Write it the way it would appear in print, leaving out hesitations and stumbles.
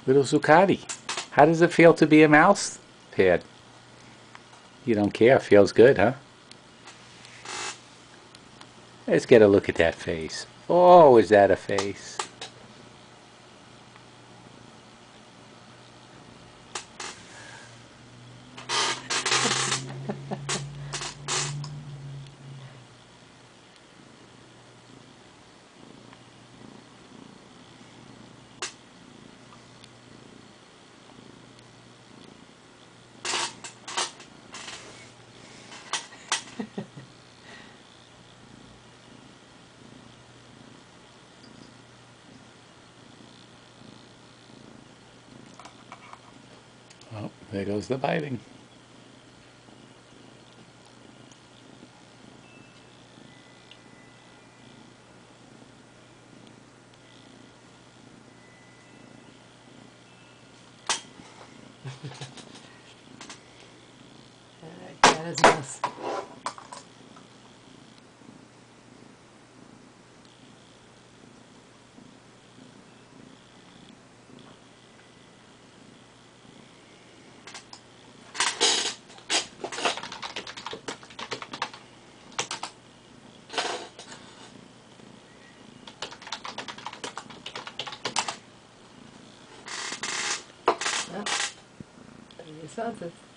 Little Zuccotti, how does it feel to be a mouse pad? You don't care. Feels good, huh? Let's get a look at that face. Oh, is that a face? Oh, there goes the biting. That is Mouse. Well, responses.